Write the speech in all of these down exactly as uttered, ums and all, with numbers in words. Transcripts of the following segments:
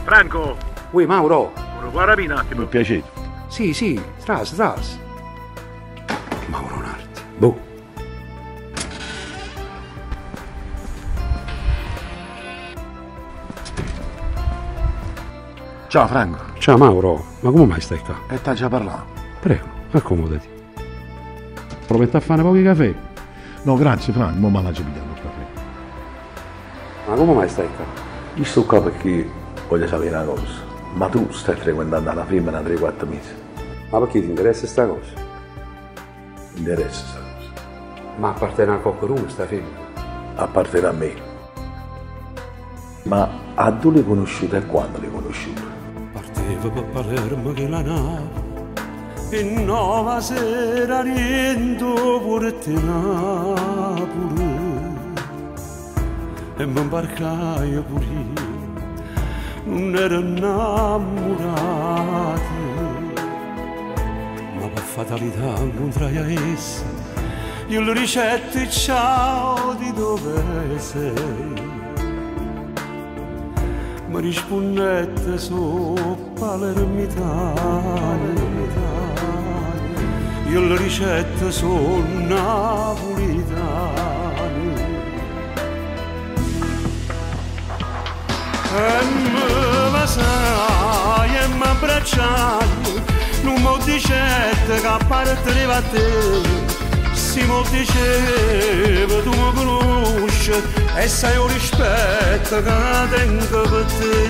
Franco! Ui, Mauro! Guardami un attimo. Mi piace. Sì, sì, tras, tras. Mauro Nardi. Boh. Ciao Franco. Ciao Mauro, ma come mai stai qua? E t'ha già parlato? Prego, accomodati. Prometti a fare pochi caffè? No, grazie Franco, non mi ha già pigliato il caffè. Ma come mai stai qua? Io sto qua perché voglio sapere una cosa. Ma tu stai frequentando la femmina tre quattro mesi? Ma perché ti interessa sta cosa? Mi interessa questa cosa. Ma appartiene a qualcuno sta femmina? Appartiene a me. Ma a dove l'hai conosciuta e quando l'hai conosciuta? Partevo per Palermo che la nave e nuova sera rientro pure te Napoli e mi imbarcai pure io, non ero innamorato, ma per fatalità incontrai a essa, io le ricetti ciao di dove sei. Mi rispondette su palermitano, io le ricette sono napolitane. E mi vasai e mi abbracciai, non mi dicette che apparteneva a te. Si mi diceva tu mi conosci e sai un rispetto che tengo per te.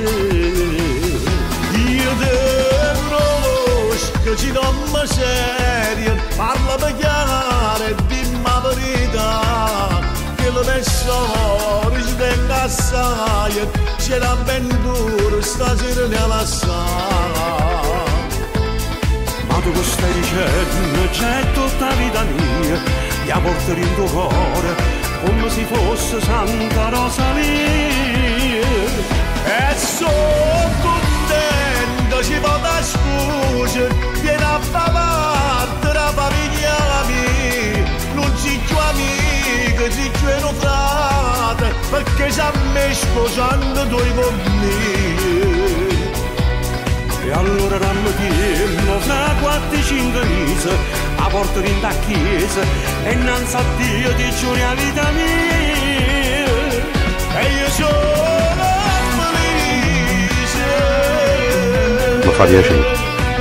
Io te conosco, ci do una seria, parla per chiaro e dimmi la verità, che lo tesoro ci tengo assai, c'era ben duro stasera ne la sa. Ma tu che stai dicendo c'è tutta la vita mia, la porto in tuo cuore come se fosse Santa Rosalia. E sono contento, ci vado a scusa, vieni a far parte la famiglia mia. Non ci più amiche, ci più un frate, perché ci ha messo sposando due con me. E allora rammo tiemmo fra quattro e cinque mesi a porta in da chiesa e innanzi a Dio ti giuri la vita mia e io sono felice. Mi fa piacere.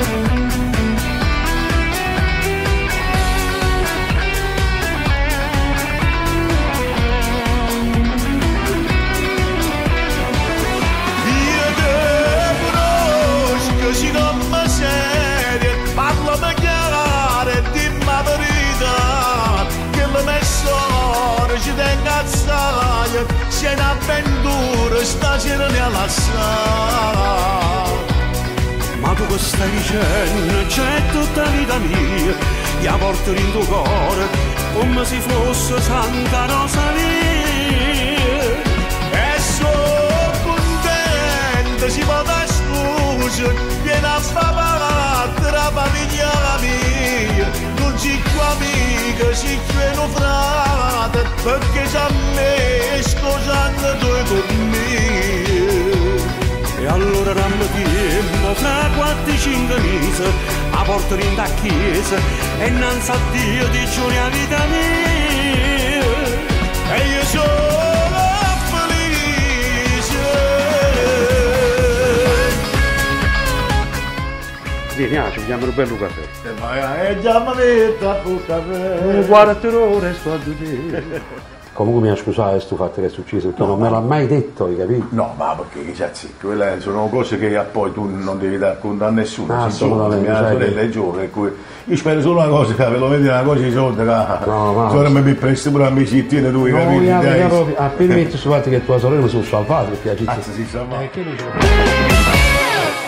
C'è un'avventura stasera nella sala. Ma tu che stai dicendo c'è tutta la vita mia, la porto in tuo cuore come se fosse Santa Rosalia. E sono contento, si può dare scusa, vieni a far parte la famiglia mia. Non c'è più amica, c'è più un frate, perché c'ha me scusando due con me. E allora rammo tiemmo fra quattro e cinque mesi a porta in da chiesa e innanzi a Dio ti giuri la vita mia e io sono felice. Vieni, ah, ci vogliamo un bello caffè. E vai, e già mi metto a fu caffè. Guarda ore sto a te. Comunque mi ha scusato sto fatto che è successo, perché no, non me l'ha mai detto, hai capito? No, ma perché che c'è zitto? Quelle sono cose che poi tu non devi dare conto a nessuno. Ah, si sono, assolutamente. mia sorella è giovane, per cui io spero solo una cosa, che ve lo vedi una cosa di soldi, che no, ma ora mi presti pure a me cittadini tu, no, capito? No, mica proprio, appena metto su fatto che tua sorella mi sono salvato, perché la città... Cazzo si salva. Eh, che dice?